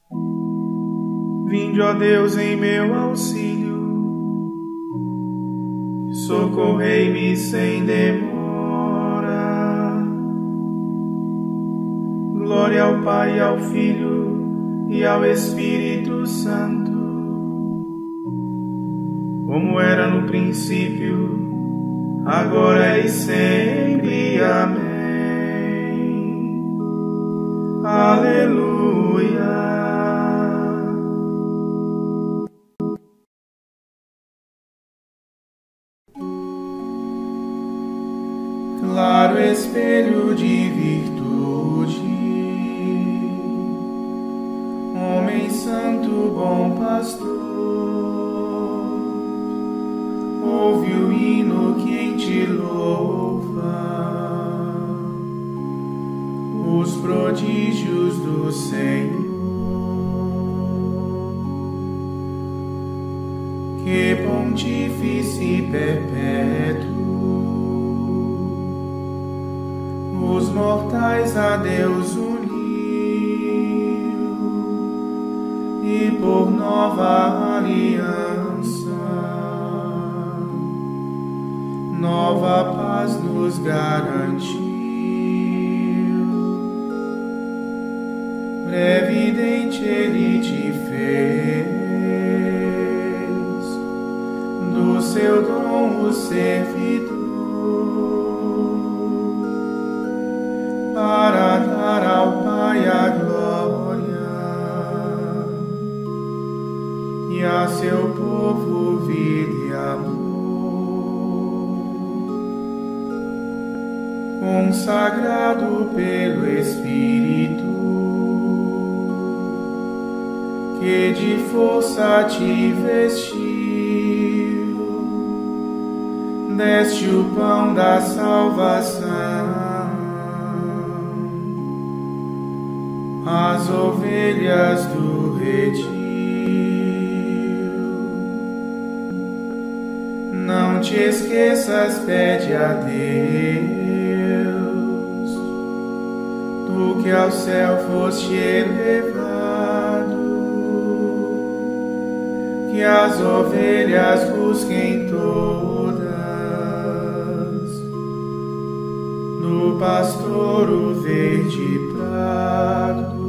Vinde, ó Deus, em meu auxílio, socorrei-me sem demora. Glória ao Pai, ao Filho e ao Espírito Santo, como era no princípio, agora e sempre. Amém. Aleluia. Claro espelho de virtude, homem santo, bom pastor, ouve o hino que em ti louva os prodígios do Senhor. Que pontífice perpétuo os mortais a Deus uniu, e por nova aliança, nova paz nos garantiu. Previdente Ele te fez, do seu dom o servidor, para dar ao Pai a glória e a seu povo vida e amor. Consagrado pelo Espírito, que de força te vestiu, deste o pão da salvação às ovelhas do redil. Não te esqueças, pede a Deus, tu que ao céu foste elevado, que as ovelhas busquem todas no pastouro verde prado.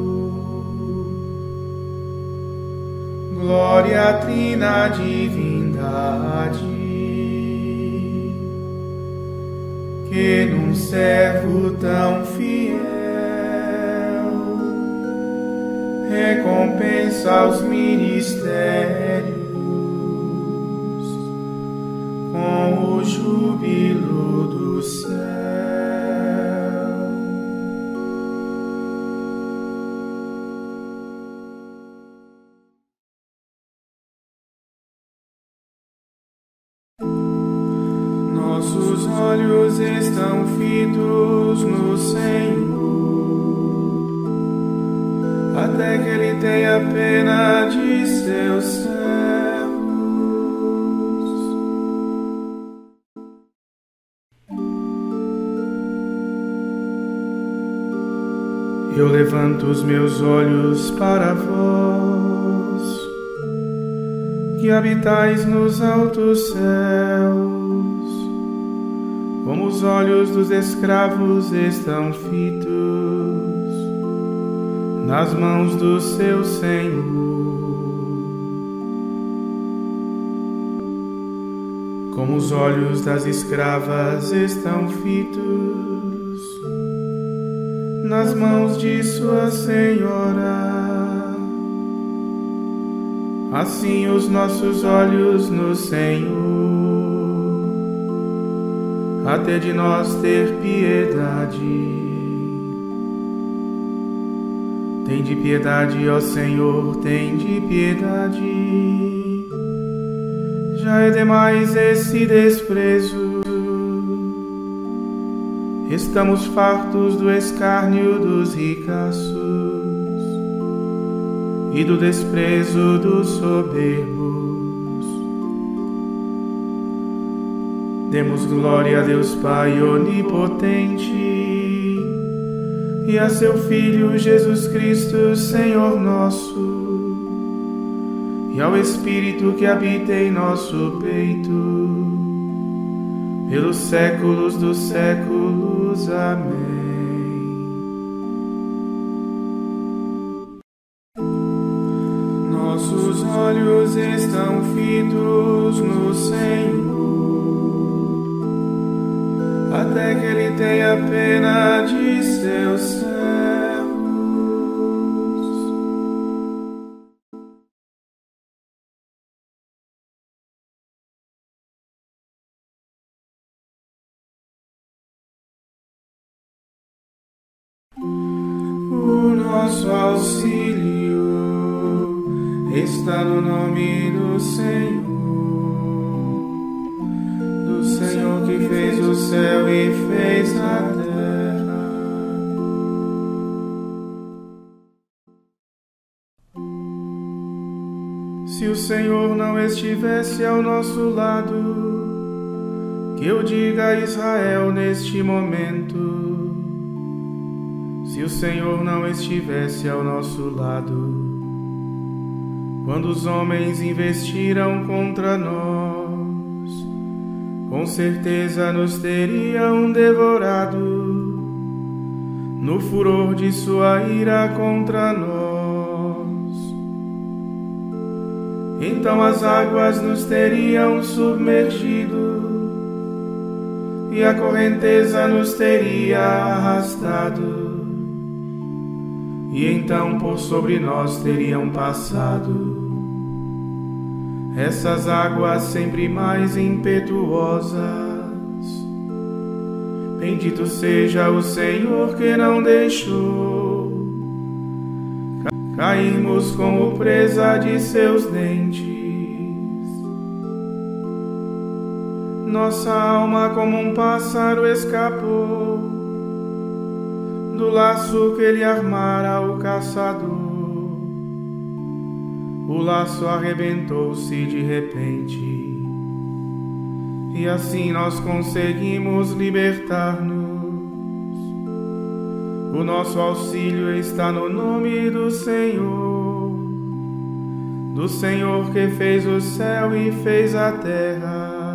Glória à trina divindade, que num servo tão fiel recompensa os ministérios com o júbilo do céu. Nossos olhos estão fitos no Senhor, até que Ele tenha pena de seus servos. Eu levanto os meus olhos para vós, que habitais nos altos céus. Como os olhos dos escravos estão fitos nas mãos do seu Senhor, como os olhos das escravas estão fitos nas mãos de sua senhora, assim os nossos olhos no Senhor, até de nós ter piedade. Tende piedade, ó Senhor, tende piedade. Já é demais esse desprezo. Estamos fartos do escárnio dos ricaços e do desprezo dos soberbos. Demos glória a Deus Pai onipotente e a seu Filho Jesus Cristo, Senhor nosso, e ao Espírito que habita em nosso peito, pelos séculos dos séculos. Amém. Nossos olhos estão fitos no Senhor, até que Ele tenha pena de seus servos. O nosso auxílio está no nome do Senhor que fez o céu e fez a terra. Se o Senhor não estivesse ao nosso lado, que eu diga a Israel neste momento, se o Senhor não estivesse ao nosso lado, quando os homens investiram contra nós, com certeza nos teriam devorado, no furor de sua ira contra nós. Então as águas nos teriam submergido, e a correnteza nos teria arrastado, e então por sobre nós teriam passado essas águas sempre mais impetuosas. Bendito seja o Senhor que não deixou cairmos como presa de seus dentes. Nossa alma como um pássaro escapou do laço que ele armara ao caçador. O laço arrebentou-se de repente, e assim nós conseguimos libertar-nos. O nosso auxílio está no nome do Senhor que fez o céu e fez a terra.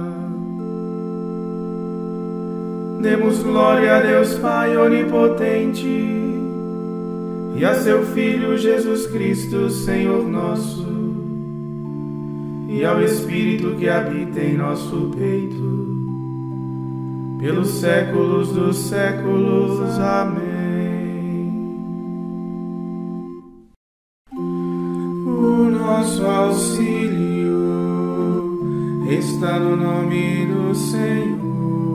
Demos glória a Deus Pai onipotente, e a seu Filho Jesus Cristo, Senhor nosso, e ao Espírito que habita em nosso peito, pelos séculos dos séculos. Amém. O nosso auxílio está no nome do Senhor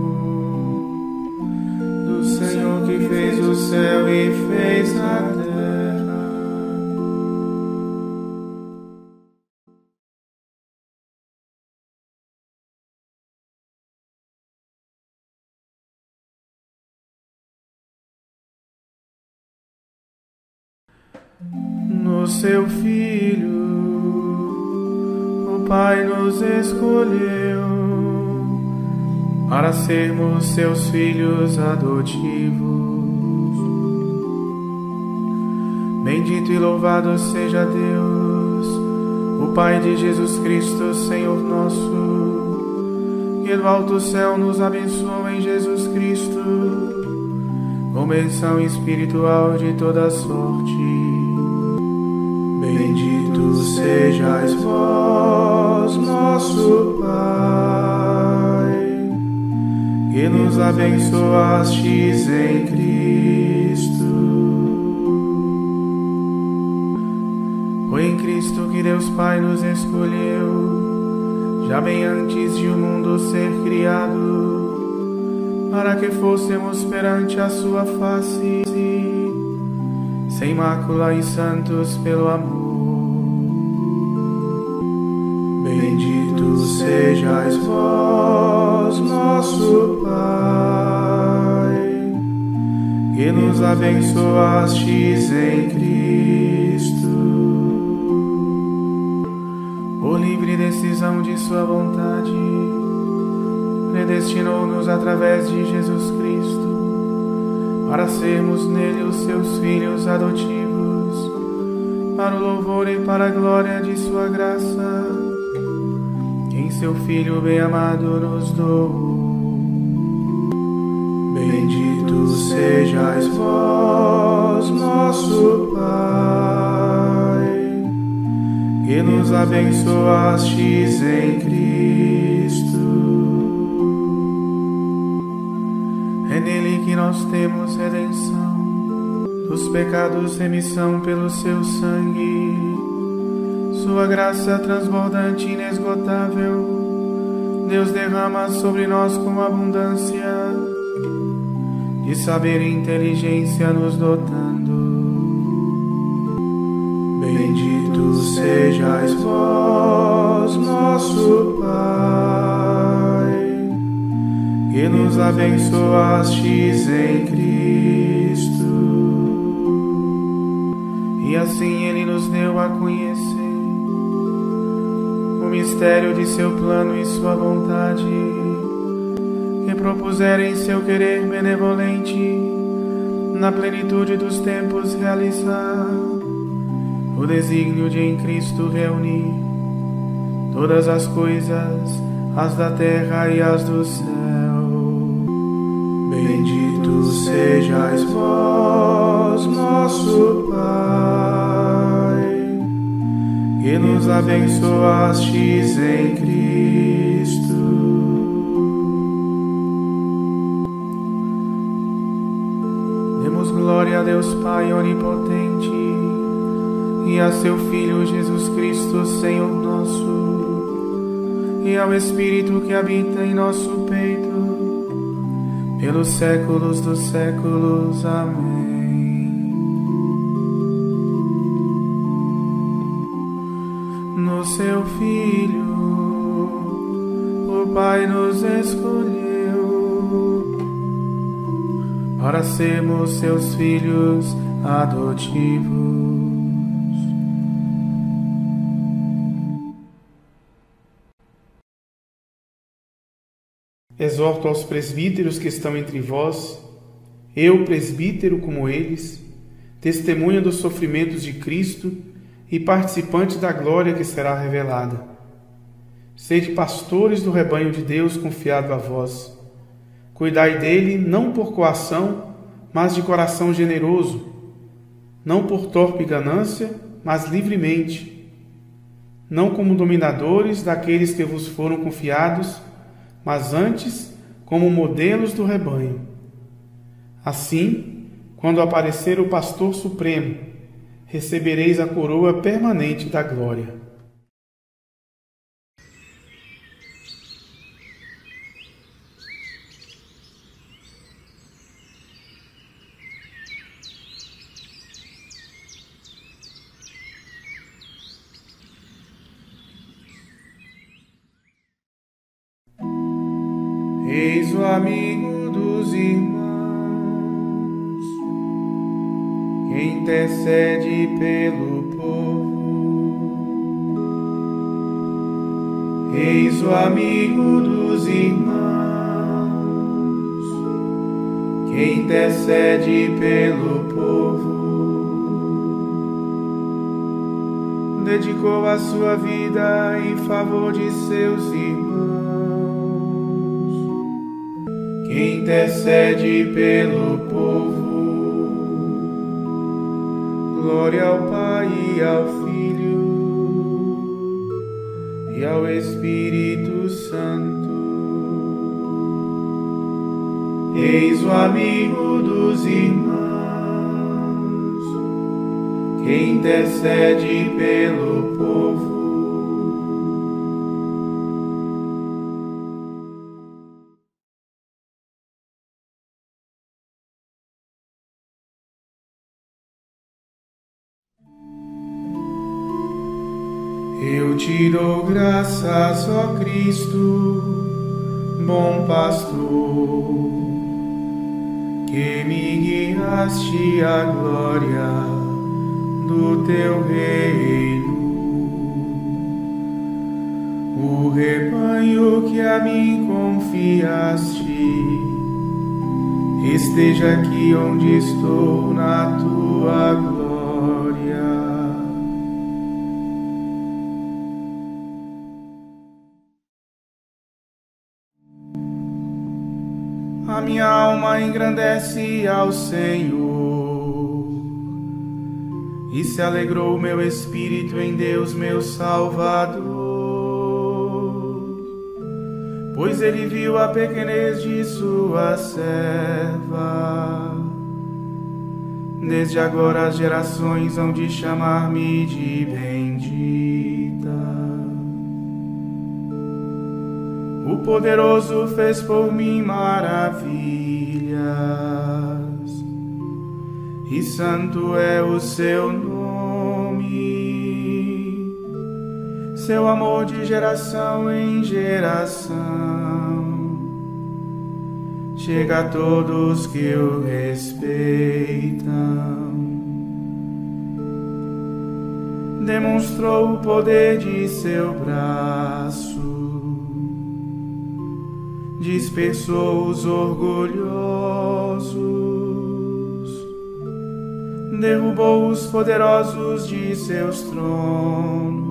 que fez o céu e fez a terra. No seu Filho, o Pai nos escolheu para sermos seus filhos adotivos. Bendito e louvado seja Deus, o Pai de Jesus Cristo, Senhor nosso, que do alto céu nos abençoa em Jesus Cristo, com bênção espiritual de toda sorte. Bendito sejais vós, nosso Pai, que nos abençoastes em Cristo. Foi em Cristo que Deus Pai nos escolheu, já bem antes de o mundo ser criado, para que fôssemos perante a sua face, sem mácula e santos pelo amor. Bendito sejais vós, nosso Pai, que nos abençoastes em Cristo. Por livre decisão de sua vontade, predestinou-nos através de Jesus Cristo para sermos nele os seus filhos adotivos, para o louvor e para a glória de sua graça, que em seu Filho bem-amado nos doou. Bendito sejais vós, nosso Pai, que nos abençoastes em Cristo. É nele que nós temos redenção, dos pecados remissão pelo seu sangue, sua graça transbordante e inesgotável, Deus derrama sobre nós com abundância, de saber e inteligência nos dotando. Bendito sejais vós, nosso Pai, que nos abençoastes em Cristo, e assim Ele nos deu a conhecer o mistério de seu plano e sua vontade, que propusera em seu querer benevolente, na plenitude dos tempos realizar o desígnio de em Cristo reunir todas as coisas, as da terra e as do céu. Bendito sejais vós, nosso Pai, que nos abençoastes em Cristo. Demos glória a Deus Pai onipotente e a seu Filho Jesus Cristo, Senhor nosso, e ao Espírito que habita em nosso peito, pelos séculos dos séculos. Amém. No seu Filho, o Pai nos escolheu para sermos seus filhos adotivos. Exorto aos presbíteros que estão entre vós, eu, presbítero como eles, testemunha dos sofrimentos de Cristo e participante da glória que será revelada. Sede pastores do rebanho de Deus confiado a vós. Cuidai dele não por coação, mas de coração generoso, não por torpe ganância, mas livremente, não como dominadores daqueles que vos foram confiados, mas antes como modelos do rebanho. Assim, quando aparecer o Pastor Supremo, recebereis a coroa permanente da glória. Eis o amigo dos irmãos, que intercede pelo povo. Eis o amigo dos irmãos, que intercede pelo povo. Dedicou a sua vida em favor de seus irmãos, que intercede pelo povo. Glória ao Pai e ao Filho e ao Espírito Santo. Eis o amigo dos irmãos, que intercede pelo povo. Eu te dou graças, ó Cristo, bom pastor, que me guiaste à glória do teu reino. O rebanho que a mim confiaste esteja aqui onde estou na tua glória. A minha alma engrandece ao Senhor, e se alegrou o meu espírito em Deus, meu Salvador, pois ele viu a pequenez de sua serva. Desde agora as gerações hão de chamar-me de bendita. O poderoso fez por mim maravilhas, e santo é o seu nome. Seu amor de geração em geração chega a todos que o respeitam. Demonstrou o poder de seu braço, dispersou os orgulhosos, derrubou os poderosos de seus tronos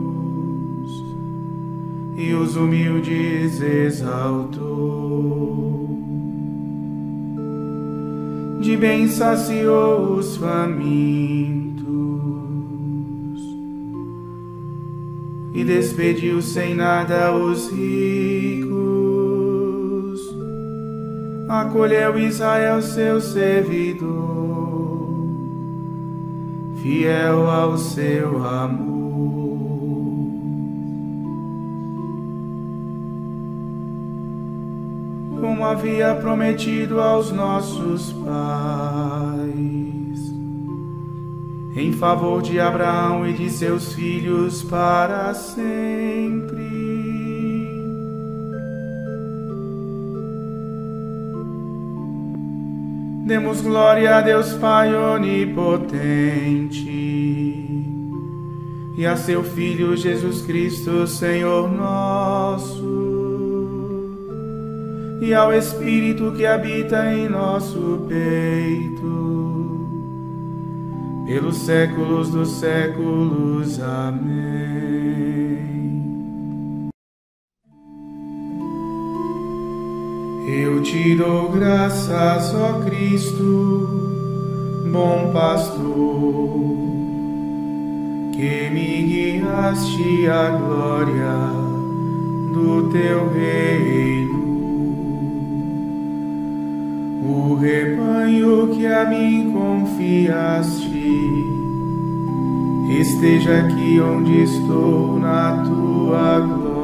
e os humildes exaltou. De bem saciou os famintos e despediu sem nada os ricos. Acolheu Israel, seu servidor, fiel ao seu amor. Como havia prometido aos nossos pais, em favor de Abraão e de seus filhos para sempre. Demos glória a Deus Pai onipotente e a seu Filho Jesus Cristo, Senhor nosso, e ao Espírito que habita em nosso peito, pelos séculos dos séculos. Amém. Eu te dou graças, ó Cristo, bom pastor, que me guiaste à glória do teu reino. O rebanho que a mim confiaste esteja aqui onde estou na tua glória.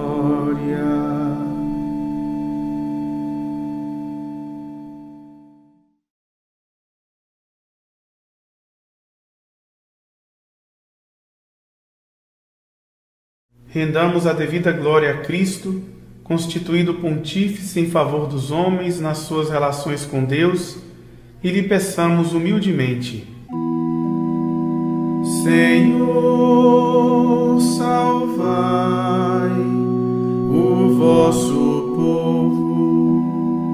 Rendamos a devida glória a Cristo, constituído pontífice em favor dos homens nas suas relações com Deus, e lhe peçamos humildemente: Senhor, salvai o vosso povo.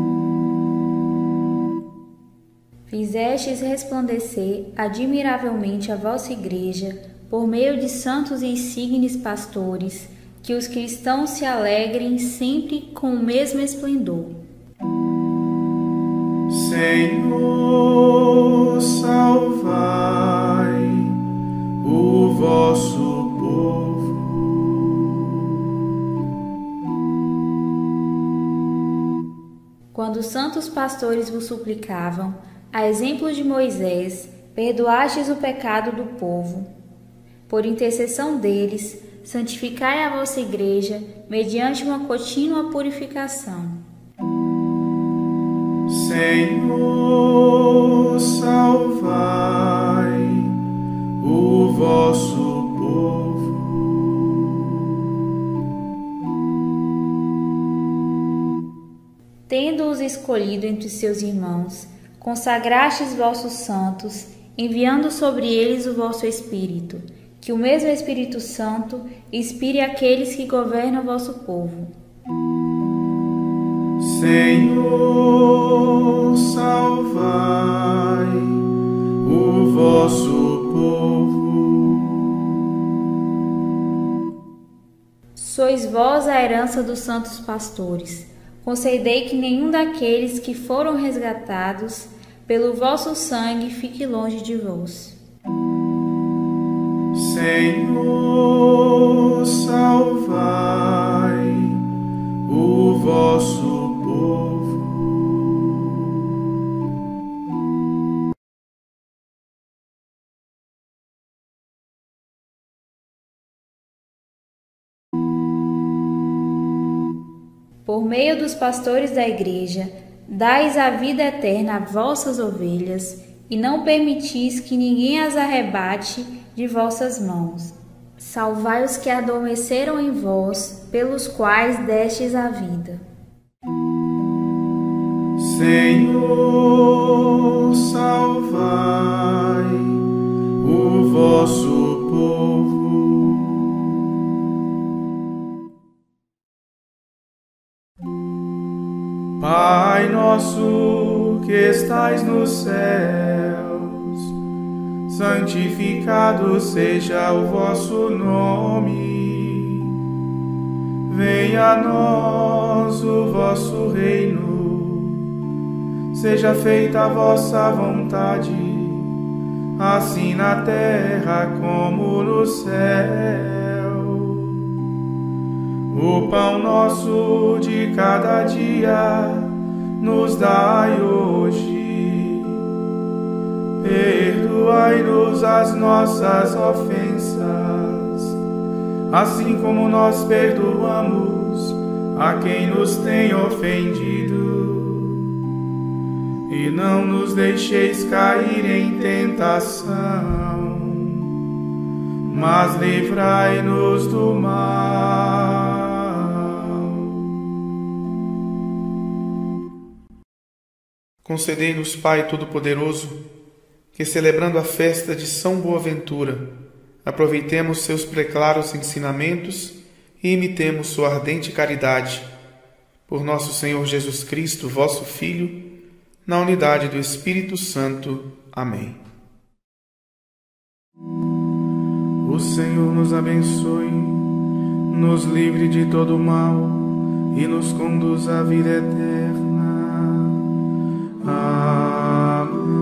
Fizestes resplandecer admiravelmente a vossa Igreja por meio de santos e insignes pastores, que os cristãos se alegrem sempre com o mesmo esplendor. Senhor, salvai o vosso povo. Quando os santos pastores vos suplicavam, a exemplo de Moisés, perdoastes o pecado do povo. Por intercessão deles, santificai a vossa Igreja mediante uma contínua purificação. Senhor, salvai o vosso povo. Tendo-os escolhido entre seus irmãos, consagrastes vossos santos, enviando sobre eles o vosso Espírito, que o mesmo Espírito Santo inspire aqueles que governam o vosso povo. Senhor, salvai o vosso povo. Sois vós a herança dos santos pastores. Concedei que nenhum daqueles que foram resgatados pelo vosso sangue fique longe de vós. Senhor, salvai o vosso povo. Por meio dos pastores da Igreja, dais a vida eterna a vossas ovelhas, e não permitis que ninguém as arrebate de vossas mãos. Salvai os que adormeceram em vós, pelos quais destes a vida. Senhor, salvai o vosso povo. Pai nosso que estais nos céus, santificado seja o vosso nome. Venha a nós o vosso reino, seja feita a vossa vontade, assim na terra como no céu. O pão nosso de cada dia nos dai hoje. Perdoai-nos as nossas ofensas, assim como nós perdoamos a quem nos tem ofendido. E não nos deixeis cair em tentação, mas livrai-nos do mal. Concedei-nos, Pai Todo-Poderoso, que, celebrando a festa de São Boaventura, aproveitemos seus preclaros ensinamentos e imitemos sua ardente caridade. Por nosso Senhor Jesus Cristo, vosso Filho, na unidade do Espírito Santo. Amém. O Senhor nos abençoe, nos livre de todo mal e nos conduz à vida eterna. Amém.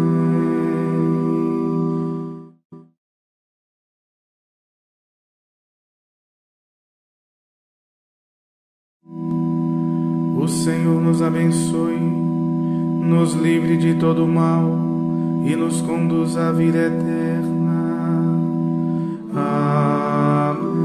O Senhor nos abençoe, nos livre de todo mal e nos conduz à vida eterna. Amém.